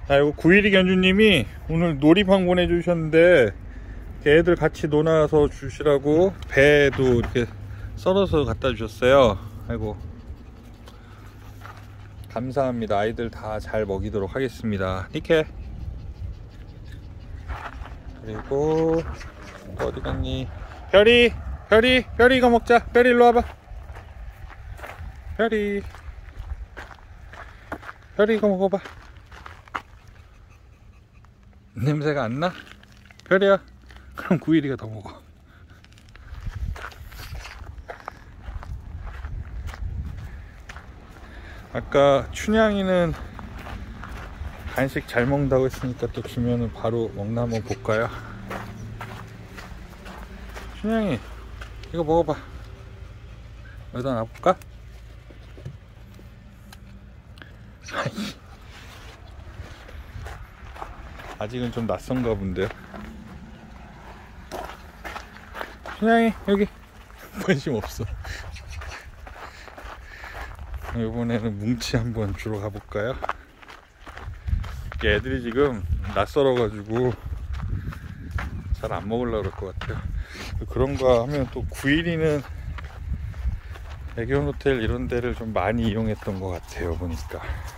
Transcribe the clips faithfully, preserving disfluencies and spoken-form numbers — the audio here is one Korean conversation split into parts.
자, 이거 구일이 견주님이 오늘 놀이방 보내주셨는데 애들 같이 놀아서 주시라고 배도 이렇게 썰어서 갖다 주셨어요. 아이고, 감사합니다. 아이들 다 잘 먹이도록 하겠습니다. 니케. 그리고 또 어디 갔니? 별이, 별이, 별이 이거 먹자. 별이 일로 와봐. 별이, 별이 이거 먹어봐. 냄새가 안 나? 별이야. 그럼 구일이가 더 먹어. 아까 춘향이는 간식 잘 먹는다고 했으니까 또 주면은 바로 먹나 한번 볼까요? 춘향이 이거 먹어봐. 여기다 놔볼까? 아직은 좀 낯선가 본데요. 춘향이 여기. 관심 없어. 이번에는 뭉치 한번 주러 가볼까요? 애들이 지금 낯설어 가지고 잘 안 먹으려고 그럴 것 같아요. 그런가 하면 또 구일이는 애견 호텔 이런 데를 좀 많이 이용했던 것 같아요, 보니까.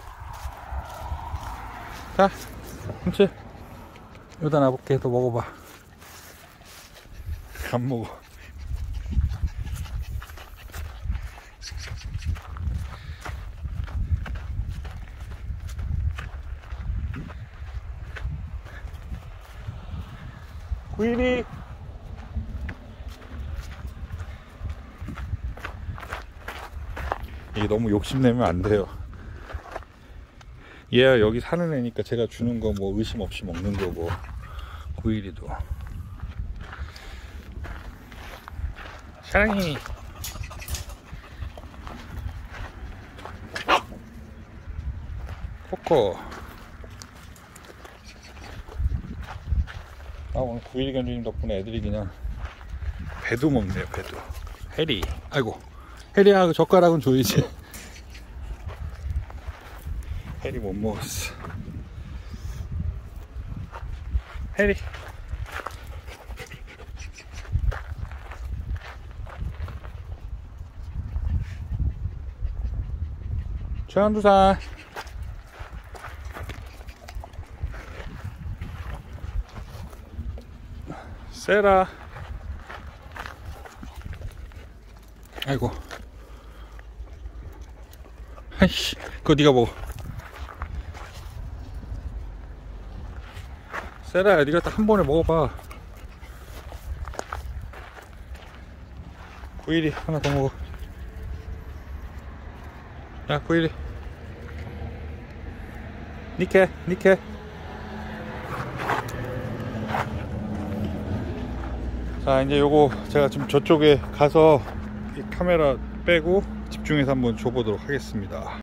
자, 뭉치 여기다 놔볼게. 더 먹어봐. 안 먹어. 구일이 이게 너무 욕심내면 안 돼요. 얘야 여기 사는 애니까 제가 주는 거 뭐 의심 없이 먹는 거고. 구일이도 사랑이. 코코. 아, 오늘 구일이 견주님 덕분에 애들이 그냥 배도 먹네요. 배도. 해리. 아이고, 해리야 그 젓가락은 줘야지. 해리 못 먹었어. 해리. 최한두산. 세라. 아이고. 아이씨, 그거 네가 먹어. 세라야, 네가 딱 한 번에 먹어봐. 구일이 하나 더 먹어. 야, 구일이. 니케, 니케. 자, 이제 요거 제가 지금 저쪽에 가서 이 카메라 빼고 집중해서 한번 줘보도록 하겠습니다.